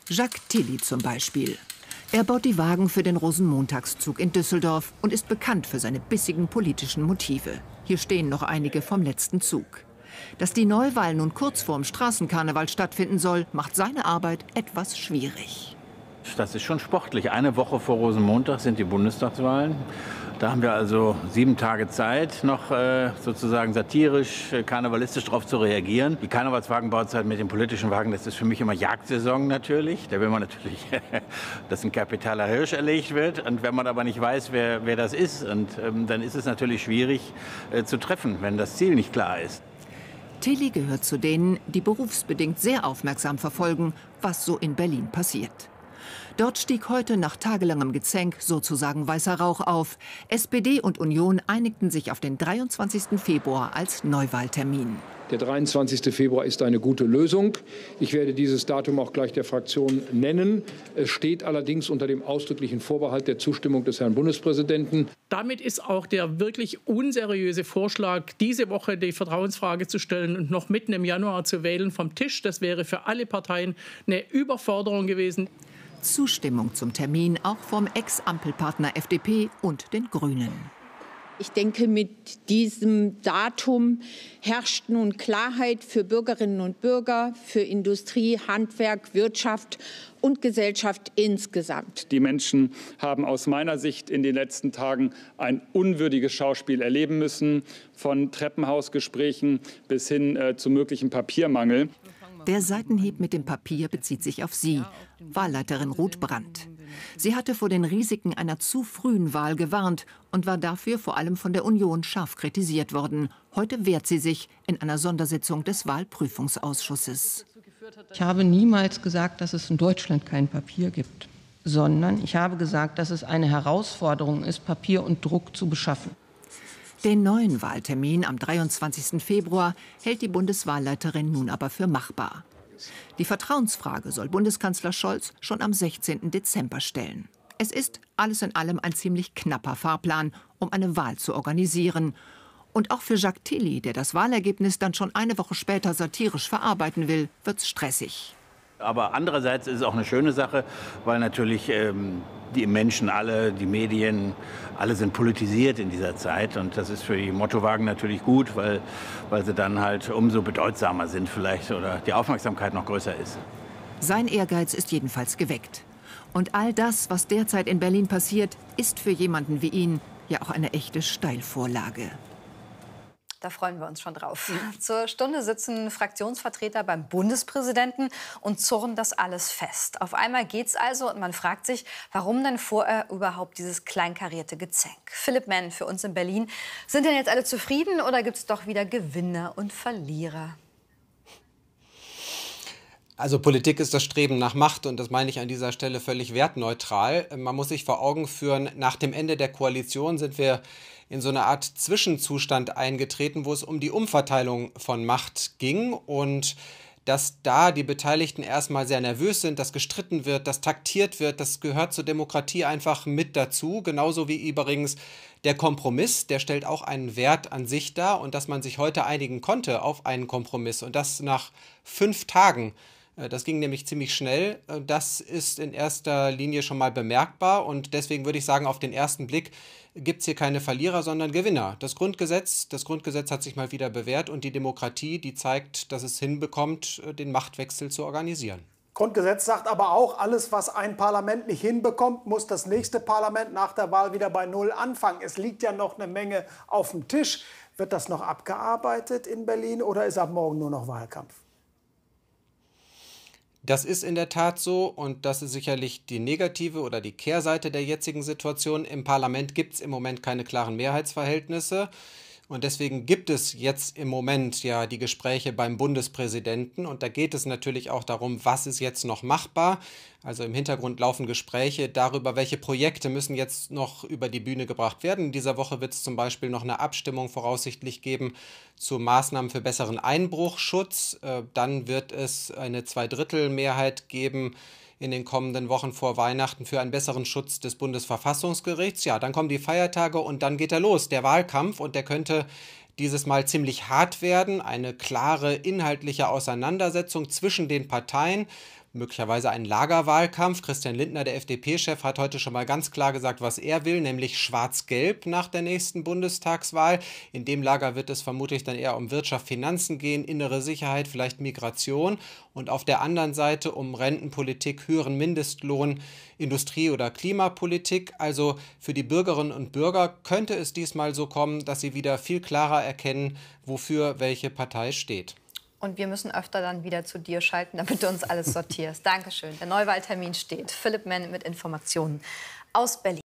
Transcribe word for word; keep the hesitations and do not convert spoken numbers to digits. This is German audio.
Jacques Tilly zum Beispiel. Er baut die Wagen für den Rosenmontagszug in Düsseldorf und ist bekannt für seine bissigen politischen Motive. Hier stehen noch einige vom letzten Zug. Dass die Neuwahl nun kurz vorm Straßenkarneval stattfinden soll, macht seine Arbeit etwas schwierig. Das ist schon sportlich. Eine Woche vor Rosenmontag sind die Bundestagswahlen. Da haben wir also sieben Tage Zeit, noch äh, sozusagen satirisch, äh, karnevalistisch darauf zu reagieren. Die Karnevalswagenbauzeit mit den politischen Wagen, das ist für mich immer Jagdsaison natürlich. Da will man natürlich, dass ein kapitaler Hirsch erlegt wird. Und wenn man aber nicht weiß, wer, wer das ist, und, ähm, dann ist es natürlich schwierig äh, zu treffen, wenn das Ziel nicht klar ist. Tilly gehört zu denen, die berufsbedingt sehr aufmerksam verfolgen, was so in Berlin passiert. Dort stieg heute nach tagelangem Gezänk sozusagen weißer Rauch auf. S P D und Union einigten sich auf den dreiundzwanzigsten Februar als Neuwahltermin. Der dreiundzwanzigste Februar ist eine gute Lösung. Ich werde dieses Datum auch gleich der Fraktion nennen. Es steht allerdings unter dem ausdrücklichen Vorbehalt der Zustimmung des Herrn Bundespräsidenten. Damit ist auch der wirklich unseriöse Vorschlag, diese Woche die Vertrauensfrage zu stellen und noch mitten im Januar zu wählen, vom Tisch. Das wäre für alle Parteien eine Überforderung gewesen. Zustimmung zum Termin auch vom Ex-Ampelpartner F D P und den Grünen. Ich denke, mit diesem Datum herrscht nun Klarheit für Bürgerinnen und Bürger, für Industrie, Handwerk, Wirtschaft und Gesellschaft insgesamt. Die Menschen haben aus meiner Sicht in den letzten Tagen ein unwürdiges Schauspiel erleben müssen, von Treppenhausgesprächen bis hin äh, zu möglichem Papiermangel. Der Seitenhieb mit dem Papier bezieht sich auf sie, Wahlleiterin Ruth Brandt. Sie hatte vor den Risiken einer zu frühen Wahl gewarnt und war dafür vor allem von der Union scharf kritisiert worden. Heute wehrt sie sich in einer Sondersitzung des Wahlprüfungsausschusses. Ich habe niemals gesagt, dass es in Deutschland kein Papier gibt, sondern ich habe gesagt, dass es eine Herausforderung ist, Papier und Druck zu beschaffen. Den neuen Wahltermin am dreiundzwanzigsten Februar hält die Bundeswahlleiterin nun aber für machbar. Die Vertrauensfrage soll Bundeskanzler Scholz schon am sechzehnten Dezember stellen. Es ist alles in allem ein ziemlich knapper Fahrplan, um eine Wahl zu organisieren. Und auch für Jacques Tilly, der das Wahlergebnis dann schon eine Woche später satirisch verarbeiten will, wird's stressig. Aber andererseits ist es auch eine schöne Sache, weil natürlich ähm, die Menschen alle, die Medien, alle sind politisiert in dieser Zeit. Und das ist für die Mottowagen natürlich gut, weil, weil sie dann halt umso bedeutsamer sind vielleicht oder die Aufmerksamkeit noch größer ist. Sein Ehrgeiz ist jedenfalls geweckt. Und all das, was derzeit in Berlin passiert, ist für jemanden wie ihn ja auch eine echte Steilvorlage. Da freuen wir uns schon drauf. Zur Stunde sitzen Fraktionsvertreter beim Bundespräsidenten und zurren das alles fest. Auf einmal geht's also und man fragt sich, warum denn vorher überhaupt dieses kleinkarierte Gezänk? Philipp Mann für uns in Berlin. Sind denn jetzt alle zufrieden oder gibt es doch wieder Gewinner und Verlierer? Also Politik ist das Streben nach Macht und das meine ich an dieser Stelle völlig wertneutral. Man muss sich vor Augen führen, nach dem Ende der Koalition sind wir in so eine Art Zwischenzustand eingetreten, wo es um die Umverteilung von Macht ging und dass da die Beteiligten erstmal sehr nervös sind, dass gestritten wird, dass taktiert wird, das gehört zur Demokratie einfach mit dazu, genauso wie übrigens der Kompromiss, der stellt auch einen Wert an sich dar und dass man sich heute einigen konnte auf einen Kompromiss und das nach fünf Tagen. Das ging nämlich ziemlich schnell. Das ist in erster Linie schon mal bemerkbar und deswegen würde ich sagen, auf den ersten Blick gibt es hier keine Verlierer, sondern Gewinner. Das Grundgesetz, das Grundgesetz hat sich mal wieder bewährt und die Demokratie, die zeigt, dass es hinbekommt, den Machtwechsel zu organisieren. Grundgesetz sagt aber auch, alles, was ein Parlament nicht hinbekommt, muss das nächste Parlament nach der Wahl wieder bei Null anfangen. Es liegt ja noch eine Menge auf dem Tisch. Wird das noch abgearbeitet in Berlin oder ist ab morgen nur noch Wahlkampf? Das ist in der Tat so und das ist sicherlich die negative oder die Kehrseite der jetzigen Situation. Im Parlament gibt es im Moment keine klaren Mehrheitsverhältnisse und deswegen gibt es jetzt im Moment ja die Gespräche beim Bundespräsidenten und da geht es natürlich auch darum, was ist jetzt noch machbar. Also im Hintergrund laufen Gespräche darüber, welche Projekte müssen jetzt noch über die Bühne gebracht werden. In dieser Woche wird es zum Beispiel noch eine Abstimmung voraussichtlich geben zu Maßnahmen für besseren Einbruchschutz. Dann wird es eine Zweidrittelmehrheit geben in den kommenden Wochen vor Weihnachten für einen besseren Schutz des Bundesverfassungsgerichts. Ja, dann kommen die Feiertage und dann geht er los, der Wahlkampf und der könnte dieses Mal ziemlich hart werden. Eine klare inhaltliche Auseinandersetzung zwischen den Parteien. möglicherweise einen Lagerwahlkampf. Christian Lindner, der F D P-Chef, hat heute schon mal ganz klar gesagt, was er will, nämlich schwarz-gelb nach der nächsten Bundestagswahl. In dem Lager wird es vermutlich dann eher um Wirtschaft, Finanzen gehen, innere Sicherheit, vielleicht Migration und auf der anderen Seite um Rentenpolitik, höheren Mindestlohn, Industrie- oder Klimapolitik. Also für die Bürgerinnen und Bürger könnte es diesmal so kommen, dass sie wieder viel klarer erkennen, wofür welche Partei steht. Und wir müssen öfter dann wieder zu dir schalten, damit du uns alles sortierst. Dankeschön. Der Neuwahltermin steht. Philipp Menn mit Informationen aus Berlin.